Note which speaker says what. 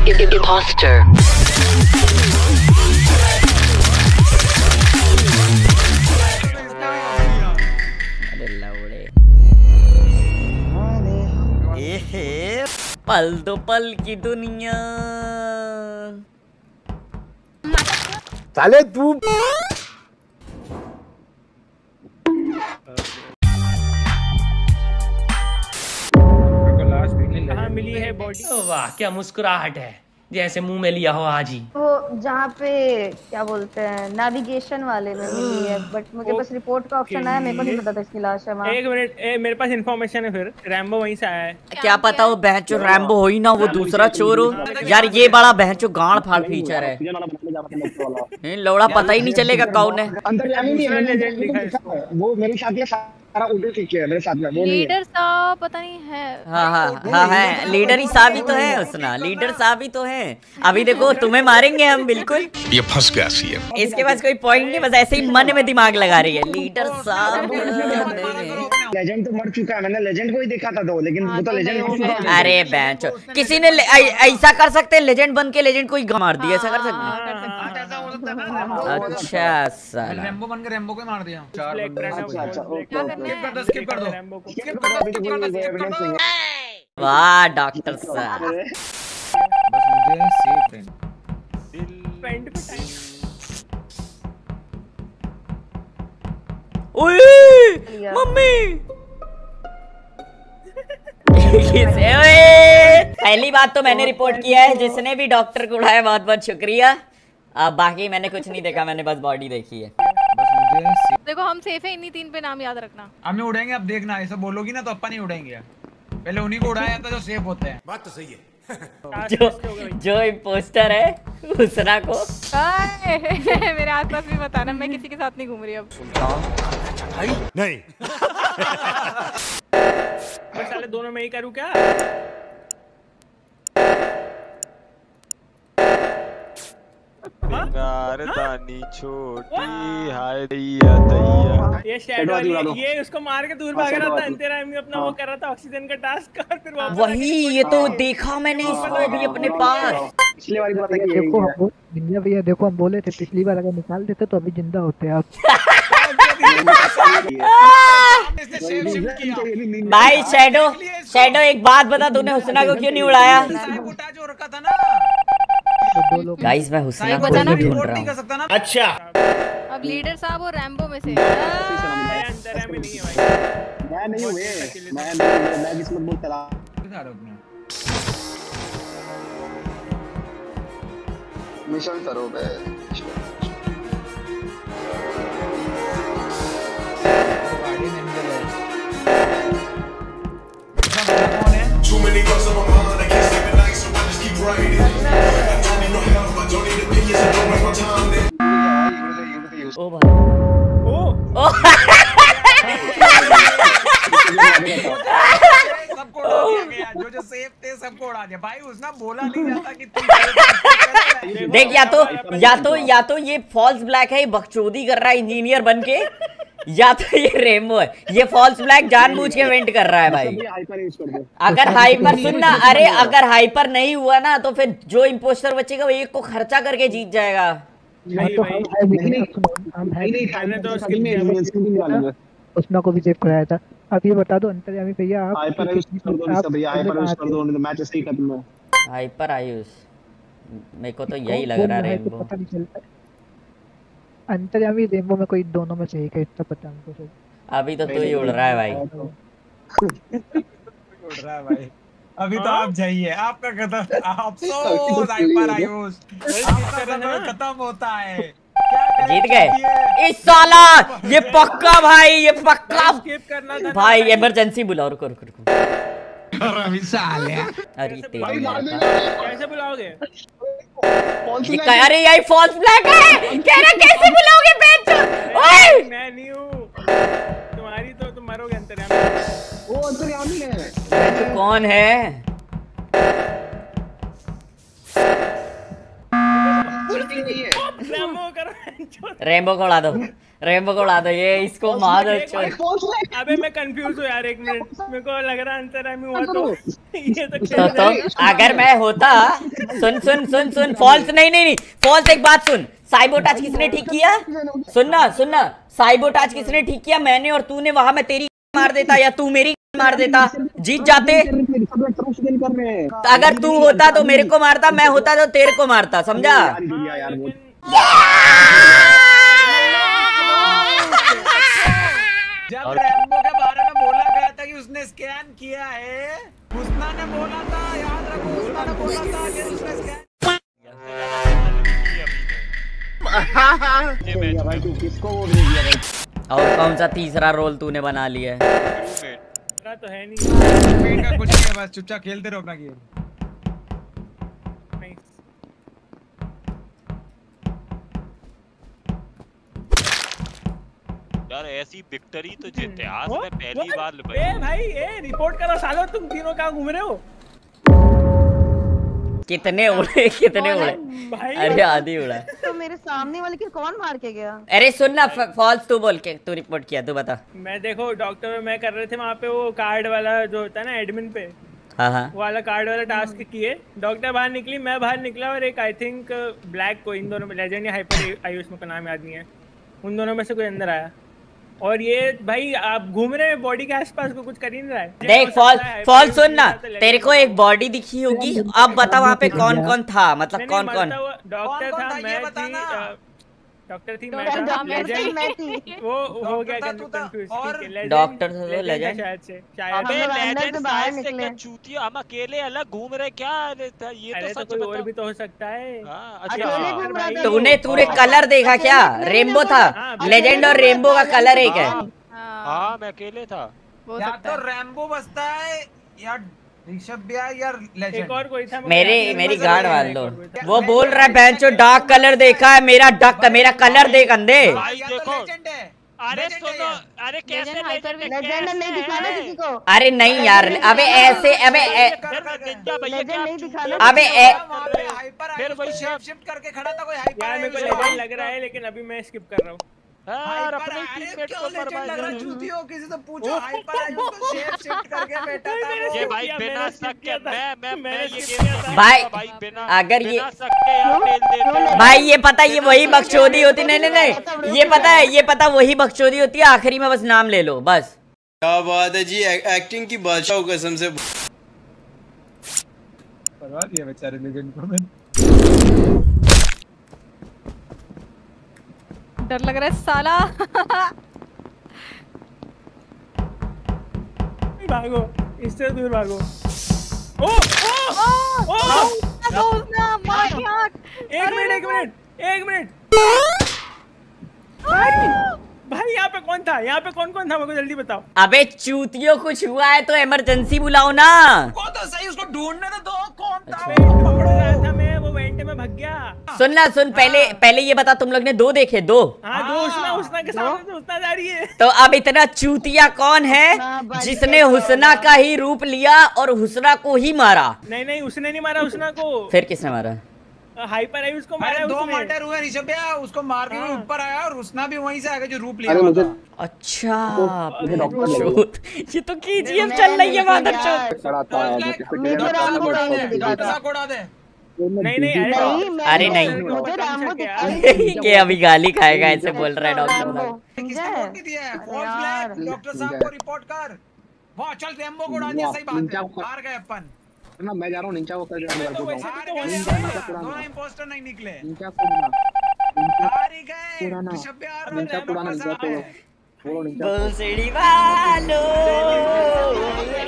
Speaker 1: Imposter.
Speaker 2: पल दो पल की दुनिया।
Speaker 3: साले तू
Speaker 4: कहाँ मिली है बॉडी? वाह क्या मुस्कुराहट है, जैसे मुंह में लिया हो आज ही।
Speaker 5: वो जहाँ पे क्या बोलते हैं नेविगेशन वाले में मिली है, बट मुझे बस रिपोर्ट का ऑप्शन आया, मेरे को नहीं पता था इसकी लाश है वहाँ।
Speaker 4: एक मिनट, मेरे पास इन्फॉर्मेशन है। फिर रैम्बो वहीं से आया है।
Speaker 2: क्या पता वो बहनचो रैम्बो हो ही ना, वो दूसरा चोर हो। यार ये बड़ा बहनचो गांड फाड़ फीचर है, लौड़ा पता ही नहीं चलेगा कौन है।
Speaker 3: अंतर्यामी नहीं है, लेजेंड लिखा है वो मेरे साथ ये सारा उल्टे सीखे है मेरे साथ में, वो
Speaker 6: लीडर साहब पता नहीं है।
Speaker 2: हाँ है, लीडर ही साहब ही तो है उसना, लीडर साहब ही तो है। अभी देखो तुम्हें मारेंगे हम बिल्कुल।
Speaker 7: ये फंस गया सीएम।
Speaker 2: इसके पास कोई पॉइंट नहीं, बस ऐसे ही मन में दिमाग लगा रही है लीडर साहब।
Speaker 3: लेजेंड तो मर चुका है, मैंने लेजेंड को ही देखा था तो, लेकिन वो तो लेजेंड मर चुका है।
Speaker 2: अरे बेंचो, किसी ने ऐसा कर सकते हैं, लेजेंड बन के लेजेंड को ही मार दिया, ऐसा कर सकते हैं? अच्छा साला
Speaker 8: रैम्बो बन के रैम्बो को मार दिया।
Speaker 2: वाह डॉक्टर साहब,
Speaker 8: बस मुझे सेफ
Speaker 4: पेंट पे टाइम।
Speaker 2: ओए मम्मी पहली बात तो मैंने रिपोर्ट किया है, जिसने भी डॉक्टर को उड़ाया बहुत बहुत शुक्रिया। अब बाकी मैंने कुछ नहीं देखा, मैंने बस बॉडी देखी है।
Speaker 8: बस मुझे
Speaker 6: देखो हम सेफ है, इन्हीं 3 पे नाम याद रखना।
Speaker 8: हम नहीं उड़ेंगे, अब देखना ऐसा बोलोगी ना तो अपन नहीं उड़ेंगे। पहले उन्हीं को उड़ाया था जो सेफ होते हैं। बात तो सही है।
Speaker 2: जो इम्पोस्टर है उसना को
Speaker 6: मेरे आसपास भी बताना, मैं किसी के साथ नहीं घूम रही अब।
Speaker 7: नहीं
Speaker 4: मैं साले दोनों में ही करूँ क्या?
Speaker 9: दानी छोटी हाय दैया दैया।
Speaker 4: ये शैडो ये उसको मार के दूर भाग रहा था, तेरा एमी अपना वो कर रहा था ऑक्सीजन का टास्क, और फिर वापस
Speaker 2: वही ये तो देखा मैंने इसको अभी अपने पास।
Speaker 3: पिछली वाली बात है कि
Speaker 10: देखो हम जिंदा भैया, देखो हम बोले थे पिछली बार अगर निकाल देते तो अभी जिंदा होते आप।
Speaker 2: भाई शैडो एक बात बता, तूने हुस्ना को क्यों नहीं उड़ाया? गाइस मैं हुस्ना को ढूंढ रहा हूँ।
Speaker 4: अच्छा
Speaker 6: अब लीडर साहब और रैम्बो में से
Speaker 4: अंतर में नहीं है भाई।
Speaker 3: मैं नहीं हुए, मैं किस्मत बोल चला मिशन करो बे।
Speaker 7: Too many bucks on my mind, I can't sleep at night, so I just keep writing. I don't need no help, I don't need opinions, I don't waste my time.
Speaker 2: ओ भाई ओ
Speaker 8: सबको उड़ा दिया गया, जो safe थे सबको उड़ा दिया भाई। उसने बोला नहीं जाता कि
Speaker 2: देख, या तो ये फॉल्स ब्लैक है, ये बकचोदी कर रहा है इंजीनियर बन के, या तो ये रेमबो है। ये फॉल्स ब्लैक जानबूझ के वेंट कर रहा है भाई। अगर हाइपर सुनना, अरे अगर हाइपर नहीं हुआ ना तो फिर जो इम्पोस्टर बचेगा वो एक को खर्चा करके जीत जाएगा।
Speaker 10: उसना को भी सेव कराया था। अब ये बता दो अंतर्यामी भैया, आप
Speaker 2: हाइपर आयुष, मेरे को तो यही लग रहा है रेमबो।
Speaker 10: पता नहीं चलता अंतर्यामी रेमबो में कोई दोनों में से एक है, इतना पता हमको सिर्फ।
Speaker 2: अभी तो तू ही उड़ रहा है भाई।
Speaker 8: उड़ रहा है भाई। अभी तो आप जाइए, आपका खत्म। अफसोस हाइपर आयुष, आपका खत्म होता है।
Speaker 2: जीत गए इस साला, ये पक्का भाई, ये पक्का भाई। इमरजेंसी बुलाओ, रुको रुको रुको। अरे
Speaker 4: कैसे बुलाओगे?
Speaker 2: अरे यही फॉल्स ब्लैक है, कह रहा कैसे बुलाओगे बेंच? ओए
Speaker 4: मैं नहीं हूँ तुम्हारी, तो तुम मरोगे अंतर्यामी।
Speaker 3: वो अंतर्यामी है।
Speaker 2: कौन है? रेमबो को उड़ा दो, रेमबो को उड़ा दो, ये इसको मार दो।
Speaker 4: अबे मैं कंफ्यूज हूँ यार, एक मिनट, मेरे को लग रहा है अंतर है हुआ तो ये तो
Speaker 2: अगर मैं होता, सुन फॉल्स नहीं फॉल्स, एक बात सुन, साइबोटाज किसने ठीक किया? सुनना साइबोटाज किसने ठीक किया? मैंने और तूने। वहां मैं तेरी मार देता या तू मेरी मार देता, जीत जाते। अगर तू होता तो मेरे को मारता, मैं होता तो तेरे को मारता, समझा?
Speaker 8: जब रैम्बो के बारे में बोला गया था कि उसने स्कैन किया है, हुस्ना ने बोला था, याद रखो, हुस्ना ने बोला था कि उसने स्कैन।
Speaker 2: और कौन सा तीसरा रोल तूने बना लिया है?
Speaker 4: तो है नहीं
Speaker 8: का कुछ नहीं है, बस चुपचाप खेलते रहो अपना गेम।
Speaker 9: यार ऐसी विक्ट्री तो इतिहास में पहली बार
Speaker 4: भाई रिपोर्ट करो सालो, तुम तीनों कहाँ घूम रहे हो?
Speaker 2: कितने उड़े अरे आधी उड़ा।
Speaker 5: तो मेरे सामने वाले की कौन मार के गया?
Speaker 2: अरे सुन ना, फॉल्स तू बोल के तू रिपोर्ट किया, तू बता।
Speaker 4: मैं देखो डॉक्टर में कर रहे थे वहाँ पे, वो कार्ड वाला जो होता है ना एडमिन पे,
Speaker 2: हाँ
Speaker 4: वो वाला कार्ड वाला टास्क किए। डॉक्टर बाहर निकली, मैं बाहर निकला, और एक आई थिंक ब्लैक को, इन दोनों में लेजेंड या हाइपर आयुष में नाम याद नहीं है, उन दोनों में से कोई अंदर आया। और ये भाई आप घूम रहे हैं बॉडी के आसपास, को कुछ कर ही नहीं रहा है।
Speaker 2: देख फॉल्स सुन ना, तेरे को एक बॉडी दिखी होगी, अब बता वहाँ पे कौन कौन था, मतलब कौन कौन?
Speaker 4: डॉक्टर था, मैं थी, डॉक्टर थी, मैं थी, वो हो गया कंफ्यूज।
Speaker 2: डॉक्टर था तो लेजेंड
Speaker 4: शायद से,
Speaker 9: चूतिया, हम अकेले अलग घूम रहे क्या? ये तो सच
Speaker 4: और भी तो हो सकता है।
Speaker 2: तूने कलर देखा क्या? रेनबो था, लेजेंड और रेनबो का कलर एक है।
Speaker 9: हाँ मैं अकेले था।
Speaker 8: या तो रैम्बो बसता है या ऋषभ भैया या लेजेंड।
Speaker 4: एक और कोई था,
Speaker 2: मेरी गार्ड वाल लो। वो बोल रहा है बेंचो डार्क कलर देखा है, मेरा कलर देख अंधे।
Speaker 9: अरे सुनो, अरे कैसे
Speaker 5: लेजेंड नहीं दिखाना किसी को?
Speaker 2: अरे नहीं यार, अबे ऐसे, अबे
Speaker 8: फिर वही शिफ्ट करके खड़ा था कोई हाइपर।
Speaker 4: यार मेरे को लेजेंड लग रहा है, लेकिन अभी मैं स्किप कर रहा हूँ।
Speaker 9: अपने टीममेट को बर्बाद कर
Speaker 8: चूतियों, किसी से पूछो हाइपर आयुष को शिफ्ट करके बैठा था वो।
Speaker 9: ये भाई बिना शक के मैं ये गेम
Speaker 2: भाई
Speaker 9: बिना
Speaker 2: अगर ये
Speaker 9: शक
Speaker 2: भाई ये पता, ये वही बकचोदी होती। नहीं ये पता वही बकचोदी होती है, आखिरी में बस नाम ले लो बस।
Speaker 1: क्या बात है जी, एक्टिंग की बादशाह कसम से।
Speaker 8: परवाह दिया बेचारे लेजेंड को। मैं
Speaker 6: डर लग रहा है साला।
Speaker 4: भागो, इससे दूर भागो। एक मिनट भाई यहाँ पे कौन था? यहाँ पे कौन था? मेरे को जल्दी बताओ।
Speaker 2: अबे चूतियों, कुछ हुआ है तो इमरजेंसी बुलाओ ना।
Speaker 8: वो तो सही, उसको ढूंढने तो दो कौन था।
Speaker 4: पकड़ रहा था मैं, वो वेंट में भाग गया।
Speaker 2: सुन पहले ये बता, तुम लोग ने 2 देखे? 2?
Speaker 4: हाँ 2। हुस्ना के सामने तो हुस्ना जा रही है।
Speaker 2: तो अब इतना चूतिया कौन है जिसने हुस्ना का ही रूप लिया और हुस्ना को ही मारा?
Speaker 4: नहीं उसने नहीं मारा हुस्ना को।
Speaker 2: फिर किसने मारा?
Speaker 4: हाइपर आयुष को मारा।
Speaker 8: 2 मर्डर हुए ऋषभ भैया, उसको मार के ऊपर आया और हुस्ना भी वहीं से आगे जो रूप लिया।
Speaker 2: अच्छा ये तो केजीएफ चल रही है मादरचोद।
Speaker 4: नहीं
Speaker 2: अरे नहीं ये अभी गाली खाएगा, ऐसे बोल रहा है डॉक्टर।
Speaker 8: डॉक्टर साहब को रिपोर्ट कर। वाह चल रैम्बो को उड़ा दिया, सही बात है, हार गए अपन
Speaker 3: ना। मैं जा रहा हूँ निंजा को कर
Speaker 8: दोनों इंपोस्टर नहीं निकले।
Speaker 3: निंजा
Speaker 8: हार ही गए। ऋषभ भैया
Speaker 3: निंजा को
Speaker 2: वालो